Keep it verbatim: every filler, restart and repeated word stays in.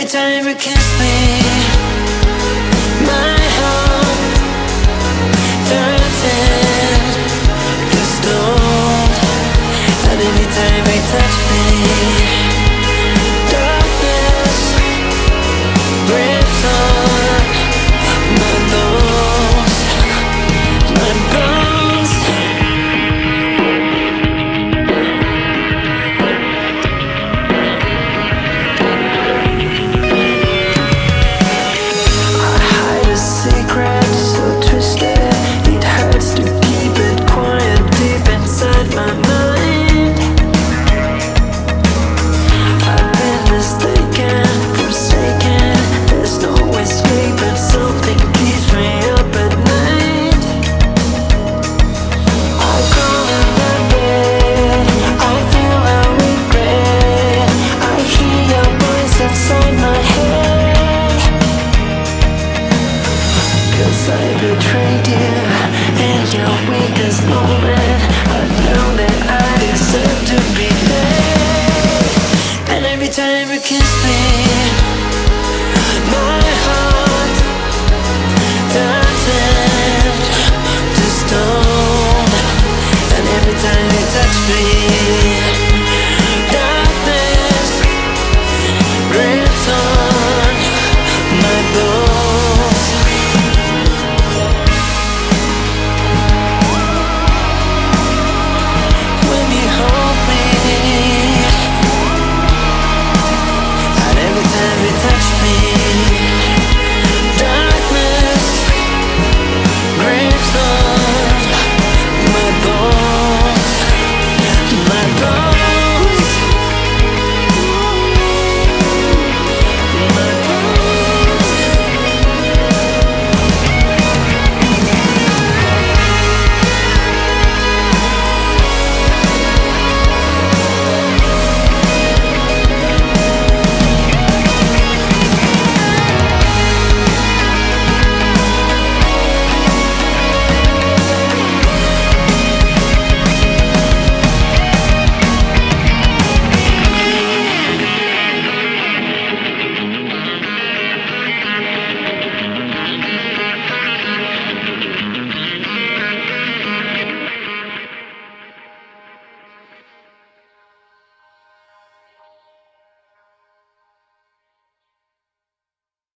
time you kiss me, my heart turns into stone. And anytime you touch me, darkness breaks on my bones, my bones. I betrayed you in your weakest moment. I know that I deserve to be there. And every time you kiss me,